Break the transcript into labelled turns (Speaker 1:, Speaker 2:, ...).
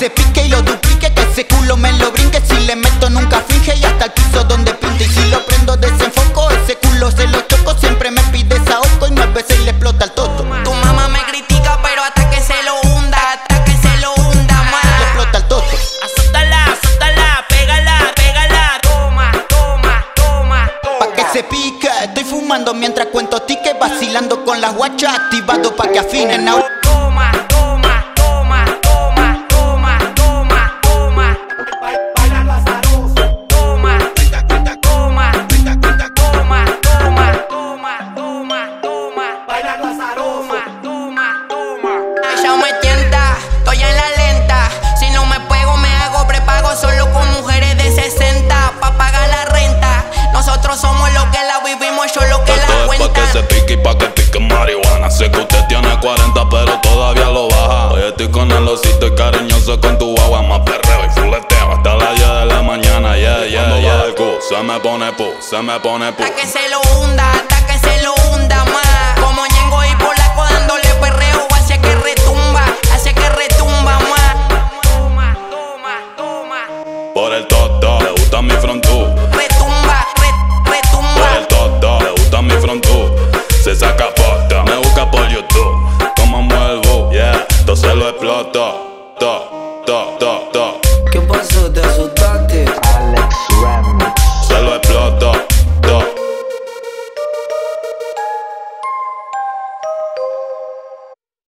Speaker 1: se pique y lo duplique, que ese culo me lo brinque. Si le meto nunca finge y hasta el piso donde pinte. Y si lo prendo desenfoco, ese culo se lo choco. Siempre me pide saoco y 9 veces le explota el toto.
Speaker 2: Tu mamá me critica pero hasta que se lo hunda, hasta que se lo hunda más.
Speaker 1: Le explota el toto.
Speaker 2: Azótala, azótala, pégala, pégala. Toma, toma, toma, toma.
Speaker 1: Pa' que se pique, estoy fumando mientras cuento tickets. Vacilando con las guachas, activado pa' que afinen.
Speaker 2: Toma, toma, toma, toma, toma, toma, toma.
Speaker 3: Bailando azaroso.
Speaker 2: Toma, toma, toma, toma, toma, toma.
Speaker 3: Bailando azaroso.
Speaker 2: Toma, toma. Ella me tienta, estoy en la lenta. Si no me pego, me hago prepago solo con mujeres de 60 pa' pagar la renta. Nosotros somos los que la vivimos, yo lo que la
Speaker 4: Esto es pa' que
Speaker 2: cuentan.
Speaker 4: se pique y pa' que pique marihuana. Sé que usted tiene 40 pero todavía lo baja. Hoy estoy con el osito y cariñoso con tu agua. Más perreo y fuleteo hasta las 10 de la mañana. Yeah, yeah, yeah. Se me pone pu, se me pone pu.
Speaker 2: Hasta que se lo hunda, hasta que se lo hunda más. Como Ñengo y Polaco dándole perreo, hace que retumba más. Toma, toma, toma.
Speaker 4: Por el toto, le gusta mi frontú.
Speaker 2: Retumba,
Speaker 4: Por
Speaker 2: retumba.
Speaker 4: el toto, le gusta mi frontú. Se saca foto, me busca por YouTube. Como muevo, yeah, entonces lo exploto.